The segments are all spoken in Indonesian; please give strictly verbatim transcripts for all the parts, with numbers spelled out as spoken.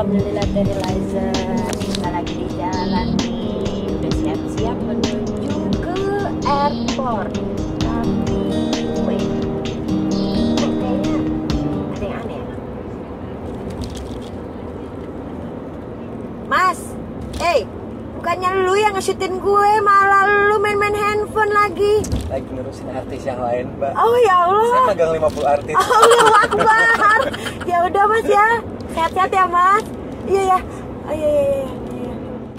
Alhamdulillah Terializer kita lagi di jalan nih, udah siap-siap menuju ke airport. Tapi wait, kok kayaknya ada yang aneh ya? Mas, hey, bukannya lu yang nge-shootin gue, malah lu main-main handphone lagi. Lagi ngurusin artis yang lain, Mbak. Oh ya Allah. Saya pegang lima puluh artis. Allahu Akbar. Ya udah Mas ya. Sehat-sehat ya Mas. Iya ya. Oh iya iya iya. iya.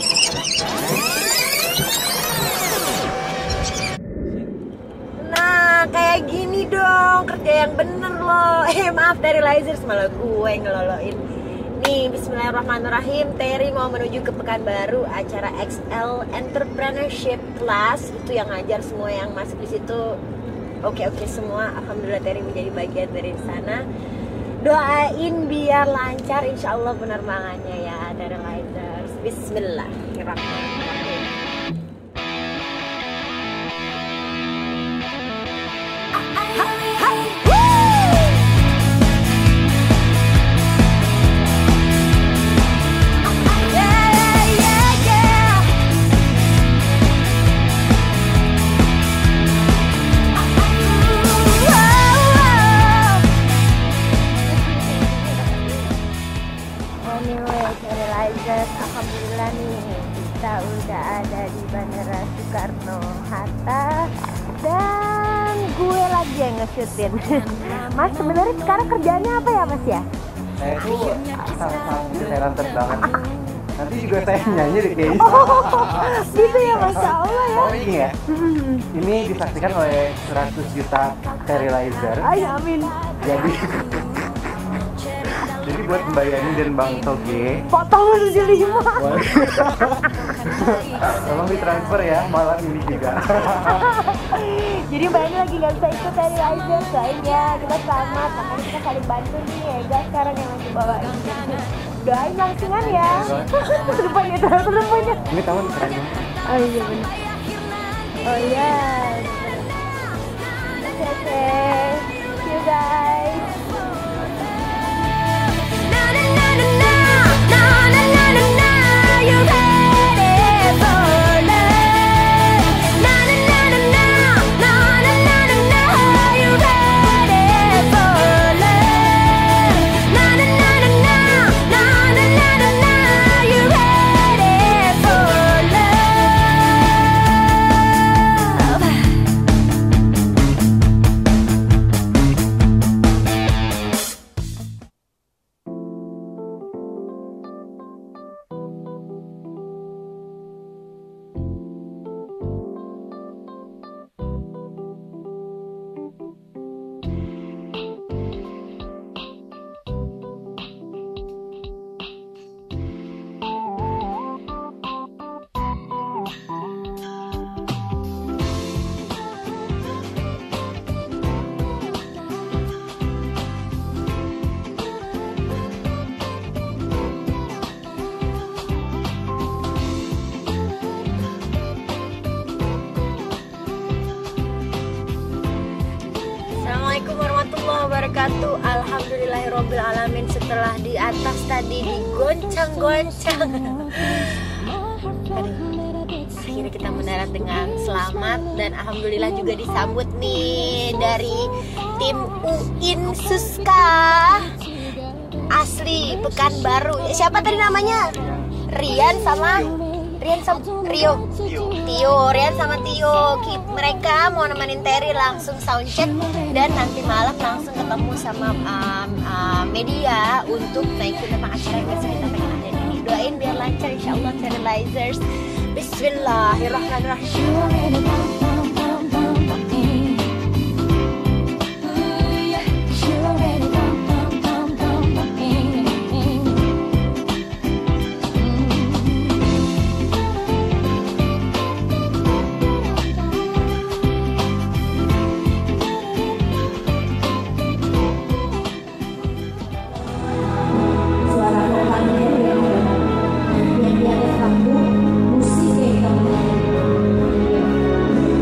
Nah, kayak gini dong, kerja yang bener loh. Eh maaf Terializer, malah gue ngeloloin. Nih, bismillahirrahmanirrahim. Terry mau menuju ke Pekanbaru, acara X L Entrepreneurship Class. Itu yang ngajar semua yang masuk di situ. Oke-oke semua. Alhamdulillah Terry menjadi bagian dari sana. Doain biar lancar, insya Allah penerbangannya ya Terializer. Bismillahirrahmanirrahim. Alhamdulillah nih kita udah ada di Bandara Soekarno-Hatta dan gue lagi yang nge-shootin. Mas sebenarnya sekarang kerjanya apa ya Mas ya? Saya tuh sangat freelancer banget. Nanti juga saya nyanyi deh kayaknya. Oh, gitu ya Masya Allah ya. Oh ini ya, ini disaksikan oleh seratus juta Terializer. Ay, amin. Jadi Jadi buat Mbak Yani dan Bang Toge, potong tujuh puluh lima. tolong ditransfer ya malam ini juga. Jadi Mbak Yani lagi nggak bisa ikut Terializer, soalnya kita selamat, makanya kita saling bantu nih Ega sekarang yang lagi bawain. Doain langsingan ya. Terdepannya, terdepannya. Ini tahun keren ya. Oh iya benar. Oh iya. Oke oke. See you guys. Assalamualaikum warahmatullahi wabarakatuh. Alhamdulillahirrabbilalamin. Setelah di atas tadi digoncang-goncang, akhirnya kita mendarat dengan selamat. Dan alhamdulillah juga disambut nih dari tim U I N Suska asli Pekanbaru. Siapa tadi namanya? Rian sama Rian sama Rio Tio Rian sama Tio. Mereka mau nemenin Terry langsung soundcheck dan nanti malam langsung ketemu sama um, um, media untuk naikin tentang acara yang biasa kita pengen ada ini. Doain biar lancar insyaallah Terializers. Bismillahirrahmanirrahim. Musik yang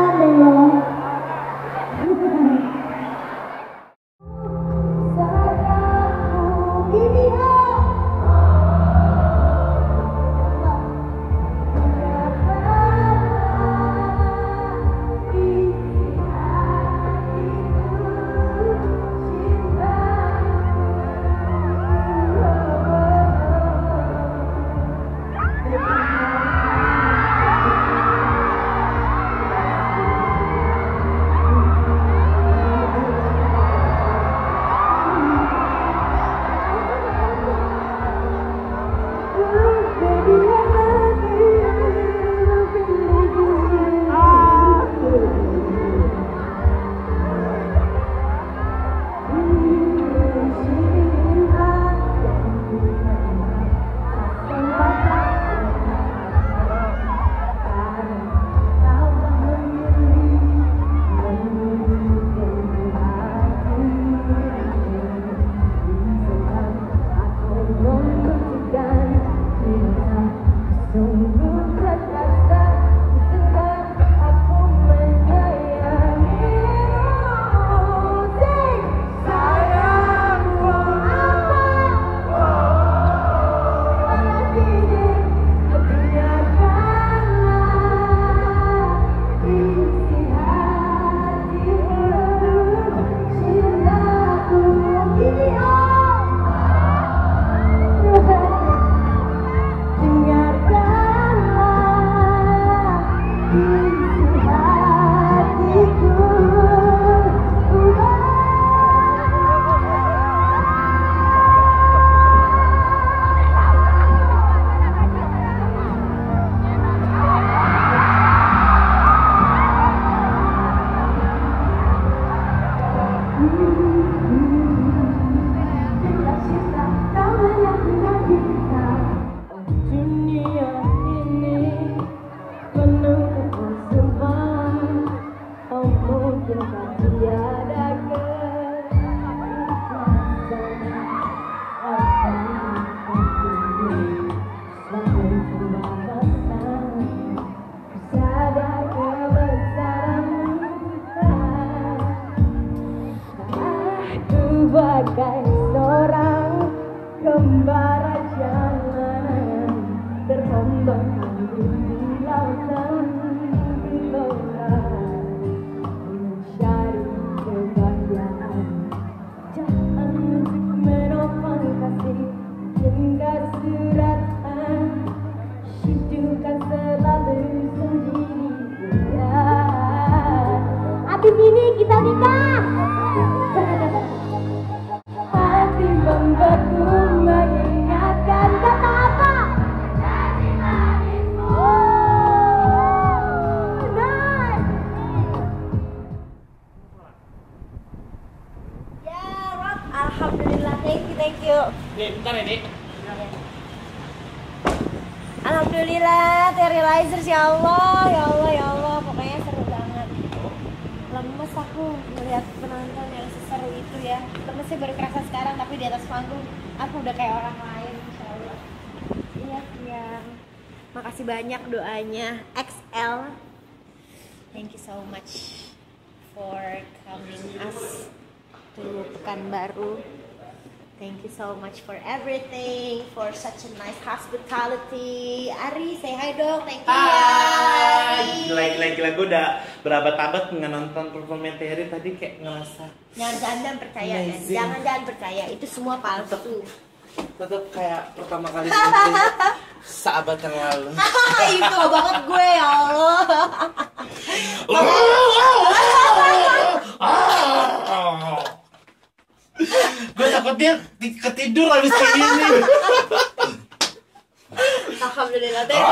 bagai seorang kembara jalanan terombang ambing di lautan gelora mencari kebahagiaan jalan untuk menopang kasih hingga suratan hidupkan selalu sendirian. Abis ini kita nikah. Hati membeku mengingatkan kata apa? Oh, nice. Ya, Rob, alhamdulillah, thank you, thank you. Nih, bentar ya, Dik. Alhamdulillah, Terrylizer, ya Allah, ya Allah, ya Allah, pokoknya seru banget. Lemes aku melihat penonton yang seseru itu ya. Lemesnya baru kerasa sekarang, tapi di atas panggung aku udah kayak orang lain, insya Allah. Iya, siang. Makasih banyak doanya. X L, thank you so much for coming us to Pekanbaru. Thank you so much for everything, for such a nice hospitality. Ari, say hi dong, thank you ya. Hai, gila-gila gue udah berabad-abad nggak nonton performa Terry tadi kayak ngerasa. Jangan-jangan percaya kan, Amazing. jangan-jangan percaya, itu semua palsu. Tetap kayak pertama kali syuting seabad yang lalu. Itu banget gue, ya Allah. Gue takut dia ketidur habis kayak gini. Alhamdulillah deh.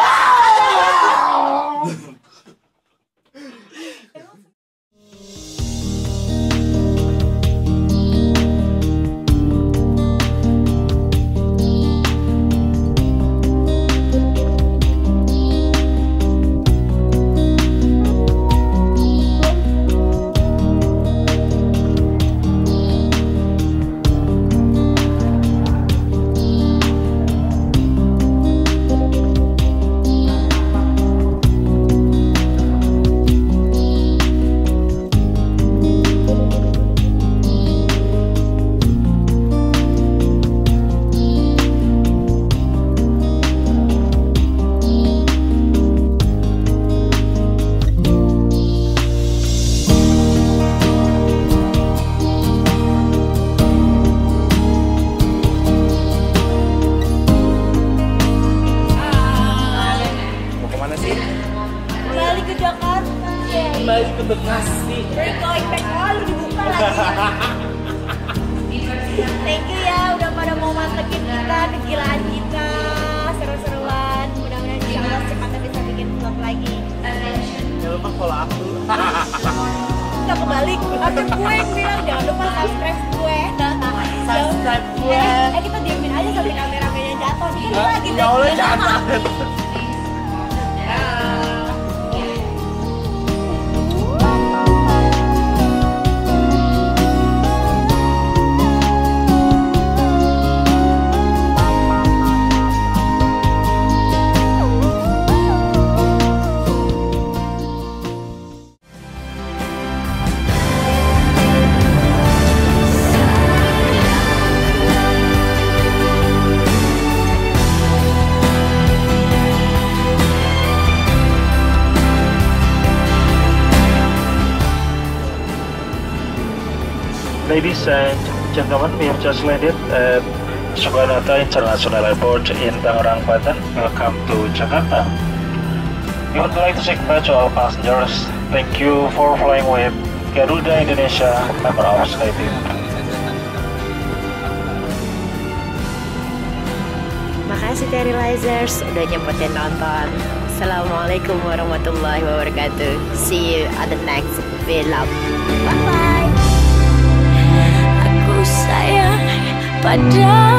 Kembali ke Jakarta. Kembali ke Bekasi. We're going back. Oh, lu dibuka lagi. Thank you ya, udah pada mau mantengin kita, kegilaan kita, seru-seruan. Mudah-mudahan insya Allah cepatnya bisa bikin vlog lagi. Jangan lupa follow aku. Kita kebalik, harusnya gue yang bilang jangan lupa subscribe gue. Subscribe gue. Eh, eh, kita diemin aja sampai kameramennya jatuh. Dikit lagi. Ya Allah, jangan. Ladies and gentlemen, we have just landed at Soekarno-Hatta International Airport in Tangerang, Banten. Welcome to Jakarta. We would like to say goodbye to all passengers. Thank you for flying with Garuda Indonesia, member of SkyTeam. Makasih Terrylizers udah nyempetin nonton. Assalamualaikum warahmatullahi wabarakatuh. See you at the next vlog. Bye bye. Aku sayang pada